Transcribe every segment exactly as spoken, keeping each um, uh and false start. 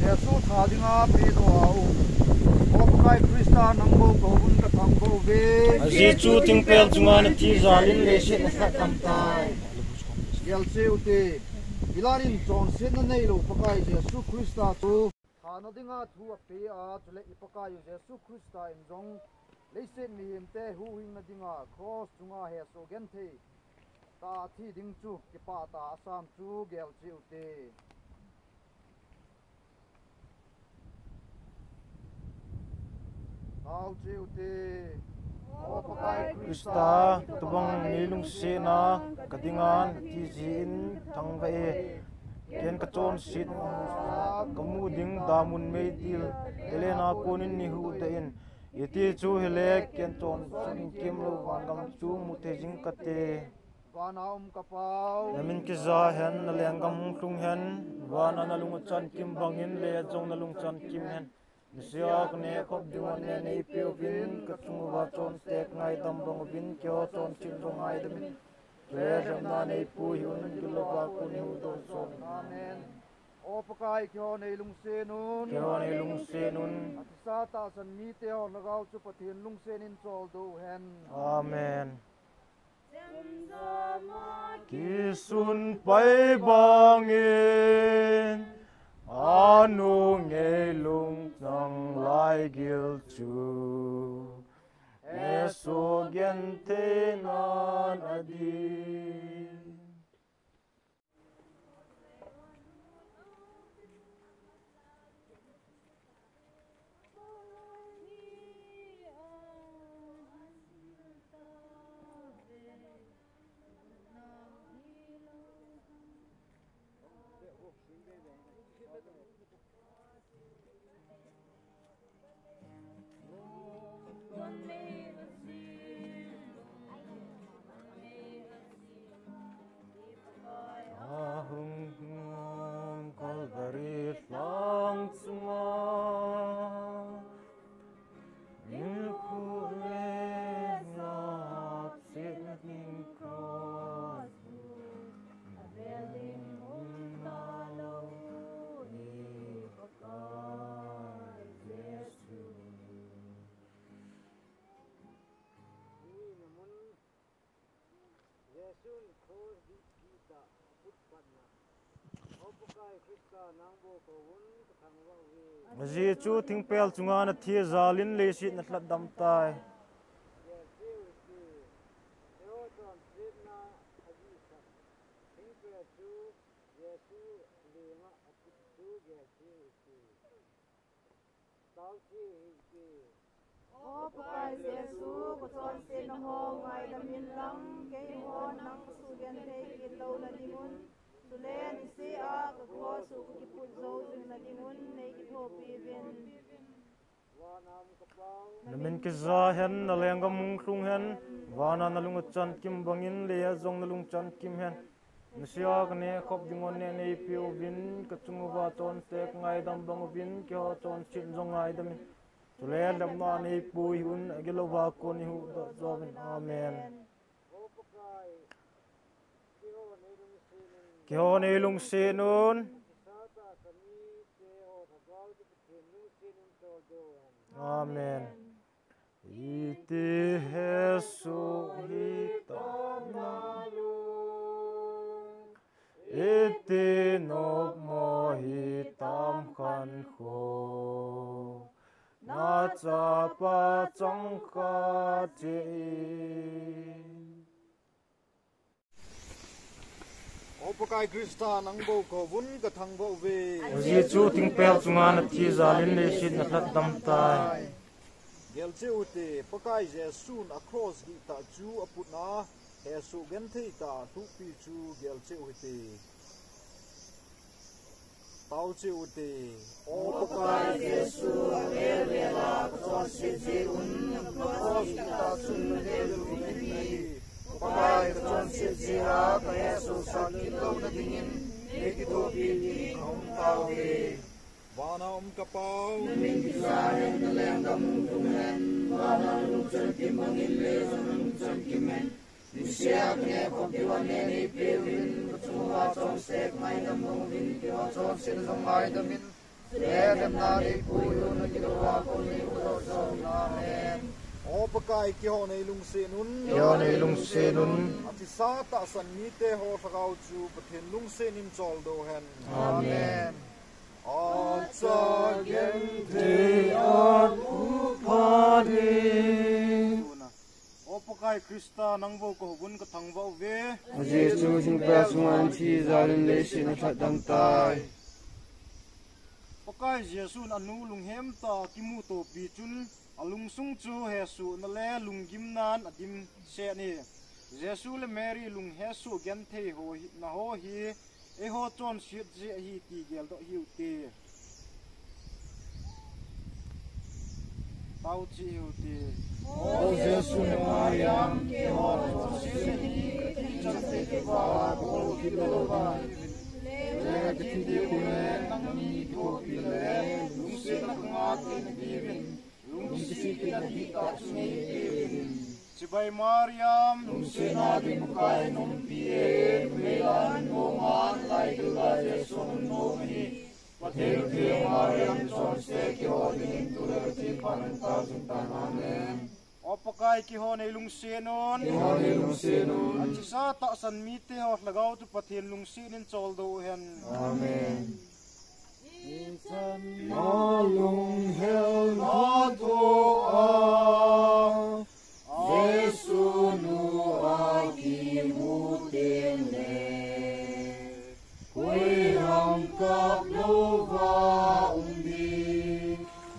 Yesu thadinga pedo au Opai Krista nangbo kovun ka thangbo ve Aji chu tingpel chunga na thi zalin le se na khat tam tai Gelse ute Ilarin John sen na nei lo pakai Yesu Krista tu thana dinga thu a pe a chule ipakai Yesu Krista in jong leisen mi himte hu hing na dinga cross chunga he so gen the ta thi ding chu ki pa ta asam chu gelse ute Krista tubang nilung se na kadingan ti jin thang ve ken ka chon sit kamu ding damun me til elena konin ni hu te in yeti chu hele ken chon sin kim lo wangam chu mu te jing ka te Vanaum kapau namin ki za hen na lengam hlung hen wana na lungu chan kim bangin le jong na lung chan kim hen Siak ne khop dingon ne nei pio vin ka chungu wa chon tek ngai dam bong vin kyo chon chin rong ngai dam le jam na nei pu hiun gilo ba kun hu do chon amen opakai kyo nei lung se nun kyo nei lung se nun sa ta san mi te ho lagau chu pathin lung se nin chol do hen amen ki sun pai bangin anu nghe lung nang lai gil chu eso gen te nan adi Ji chu tingpel chunga na thi zalin le si na thlat dam tai O pakai Yesu ko chon sin ho ngai da min lam ke ho nang su gen te ki lo na dingun tule ni se a ka ko su ki pu zo jing na dingun nei ki tho pi ben namin ki za hen na lengam mung hlung hen wana na lungu chan kim bangin le zong na lung chan kim hen nsiak ne khop dingon ne nei pio vin ka chungu wa chon tek ngai dam bang vin ki ho chon chin zong ngai dam tule lam na nei pu hun agilo wa ko ni hu do zomin amen ki ho nei lung se nun amen iti hesu hitamalu iti nop mo hitam khan kho na cha pa chang kha che Opakai Krista nangbo kovun ka thangbo ve ji chu tingpel chunga na thi zalin le sin na thlat dam tai Gelche ute pakai Yesu na cross gi ta chu aputna Yesu gen thei ta thu pi chu gelche ute tau che ute opakai Yesu ve ve la cross se je un cross gi ta chu ne lu ni pakai cross se je a ka Yesu sa ki lo na dingin e ki to pi ni khom tau ve Vana om kapau min ki sa hen na leng dam tung hen wana lu chen kim bangin le zong chen kim hen ni siak ne khop di wan ne ni pe win chu wa chong sek mai dam bong win ki wa chong sin zong mai dam min Let them not eat food on the Kilowa, only Amen. O pakai kyo nei lung se nun kyo nei lung se nun ati sa ta san mi te ho sakau chu pathen lung se nim chol do hen amen on cha gen te at upadi o pakai krista nang bo ko bun ka thang bo ve je chu sing pa sungan chi zalin le sin that dam tai pakai jesu anu lung hem ta kimu to pi chun alung sung chu hesu na le lung gim nan adim se ni jesu le mary lung hesu gen thei ho na ho hi e ho chon shit je hi ti gel do hi ti tau chi hi ti o jesu le mariam ke ho chon shit ni chan se ke ba ko ki do ba le ke ti ku le nang ni ko pi le lung se na nga ke ni vin Sibai Mariam, Nusena di mukai num pie, Melan mongan lai dula Yeson nomi, Patel ke Mariam son se ki hodin tuler ti pananta juntan amen. Opakai ki ho nei lung senon, ki ho nei lung senon. Atisa ta san mi te ho lagaw tu patel lung senin chol do hen. Amen. Malung hel na to a Yesu nu aki mutin le Koi ham kap lo va undi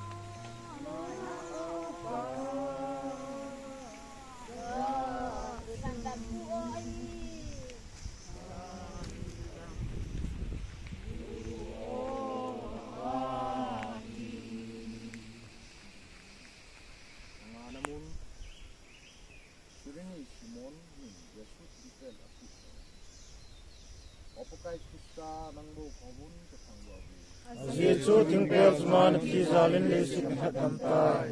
Jesu ting pel man ki zalin le sin that dam tai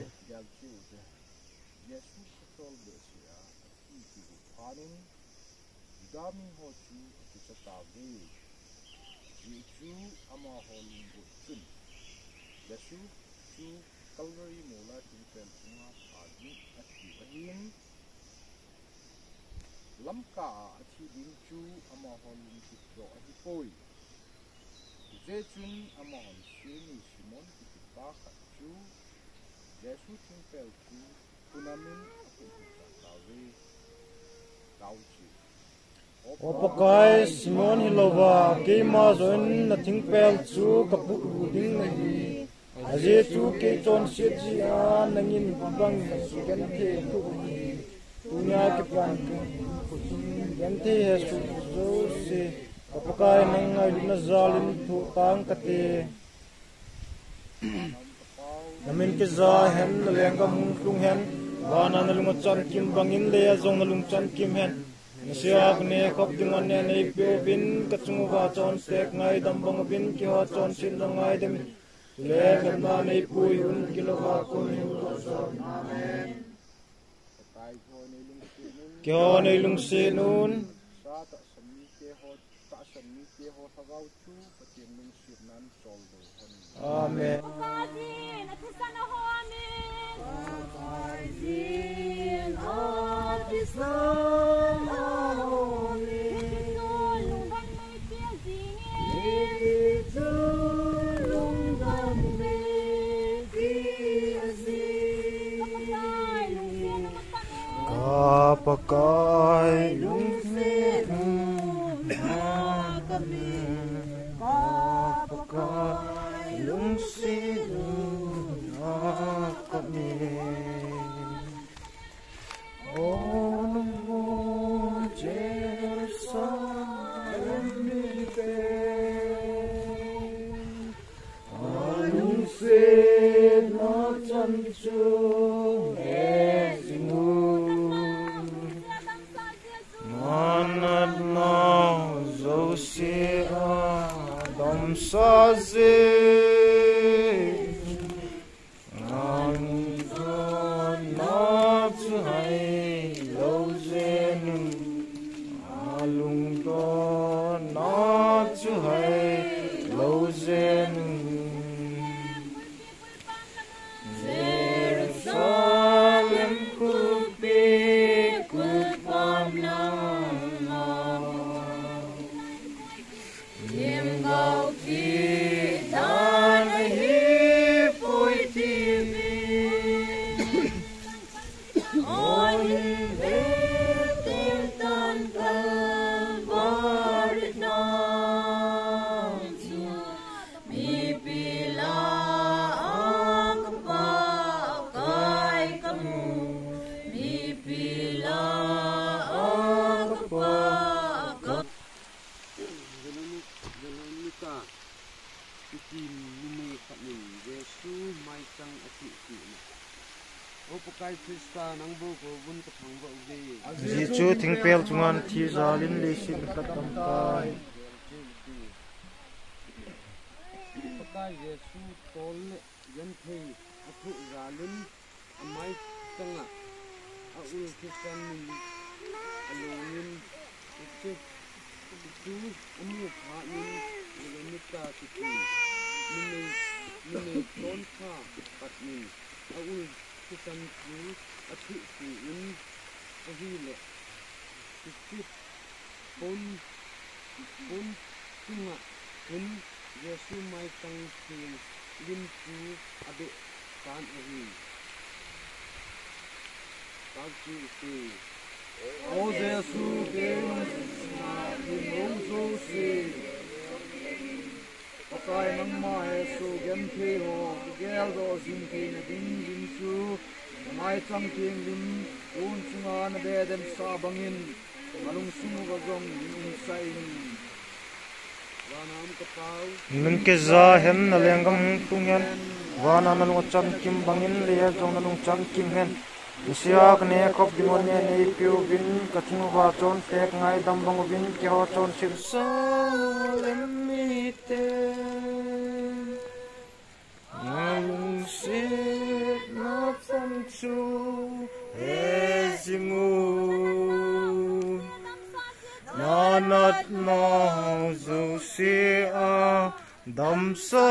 Dami ho chu ki sa ta ve Jesu ama ho ling go chun Yesu chu Calvary mola ting pel sunga phadi ati ahin lamka achi din chu ama ho ling ki pro ahi poi Jechun ama hon sini Simon ki pa kha chu Yesu ting pel chu kunamin akin sa ta ve tau chi opakai Simon hilova ke ma zon na thing pel chu kapu ding nahi aje chu ke chon se ji a nangin bang su kan the tu punya ke plan kan the su so se opakai nang ai na zalin thu tang kate namin ke za hen lengam lung hen wana na lung chan kim bangin le zong na lung chan kim hen Siak ne khop dingon ne nei pyo bin kachungu wa chon sek ngai dambang bin ki ho chon sin ngai dem le gamna nei pui un kilo wa ko ni amen kyo nei lung se nun sa ta sami ke ho ta sami ke ho thagau chu patien lung sir nan chol do amen Kaji na tsana ho amen Kaji atisna Kapakai lung Senun kami kapakai lung senun kami oh no Jerusalem nipe alung sen na chanchu Manat na zosia dom saze Nangon na tuhai lo zen alung do na tuhai lo zen pakai Krista nang bu ko bun ka thang ba ubi ji chu thingpel chungan thi zalin le sin khatam tai pakai Yesu tol yan thei athu zalin amai tanga a ul Kristan min alungin chu chu amu pha min lemita ti min min ton kha patmin a ul Kristan chu athu ti in a hi le ti pon pon tunga in Yesu mai tang tin lim chu abe kan a hi tao chi ti o Yesu ke lim so si pakai nang ma Yesu gem the ho gel do sin ti na ding lim chu mai tang tin lim un chunga na be dem sa bangin malung sunu ga gong lim sai min ke za hen na lengam tung hen wana na lung chan kim bangin le jong na lung chan kim hen siak ne khop dimon ne nei piu bin kathing wa chon tek ngai dam bang bin ke ho chon sir sa lem mi te ngalung se na pam chu ezimu Nanat na zo si a dam sa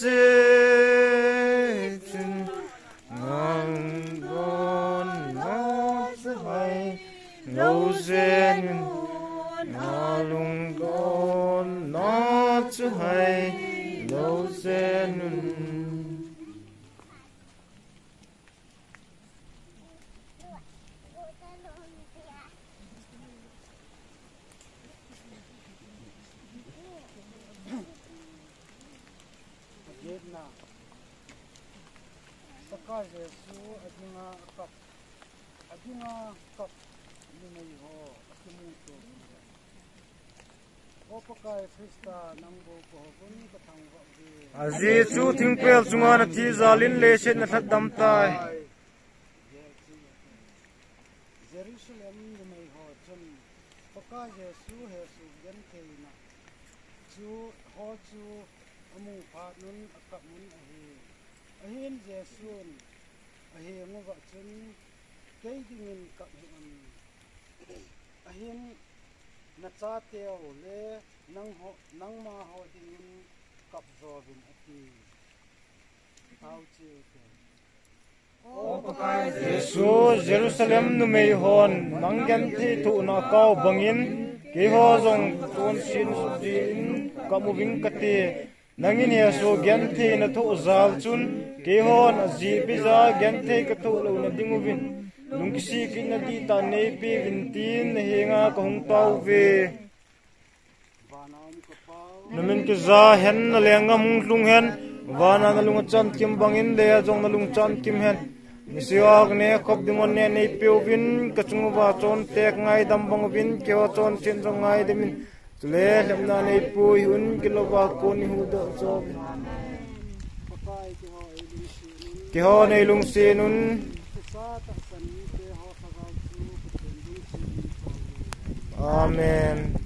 zin ngang gon na zai no zen nalung gon na zai no zen pakai Yesu adinga kap adinga kap ni mai ho asimu to o pakai Krista nang bo ko bun ka thang ba bi aji chu thingpel chunga na thi zalin le sen na thadam tai Jerusalem ni mai ho chun pakai Yesu Yesu gen theina chu ho chu amu pha nun akap mun ahi ahin Yesun ahi ngo ba chun kei dingin kap hun ahin na cha teo le nang ho nang ma ho dingin kap zo bin ati tau chi te Yesu Jerusalem nu mei hon mangyan thi thu na kau bangin ke ho jong ton sin su din kamuving kati nangin Yesu gen thi na thu zal chun ke hon aji biza gen thi ka thu lo na dinguvin lungkisi kin na di ta nei pi vin tin na henga ka hung tau ve banam ka pau namin ke za hen na lengam lung hen wana na lung chan kim bangin le jong na lung chan kim hen misiak ne khop dimon ne nei piovin ka chung wa chon tek ngai dam bang vin ke wa chon chin jong ngai demin tule lemna nei pui hun kilowa ko ni hu do cho pakai ki ho elin si ke ho nei lung se nun sa ta san te ho sa ga chu ko den ding si amen